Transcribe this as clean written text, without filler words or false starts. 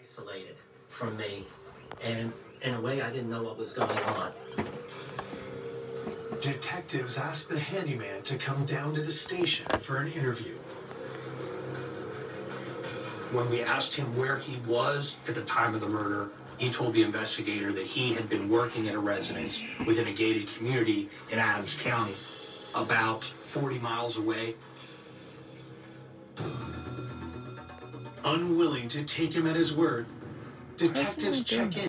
isolated from me, and in a way I didn't know what was going on. Detectives asked the handyman to come down to the station for an interview. When we asked him where he was at the time of the murder, he told the investigator that he had been working at a residence within a gated community in Adams County, about 40 miles away. Unwilling to take him at his word, detectives check in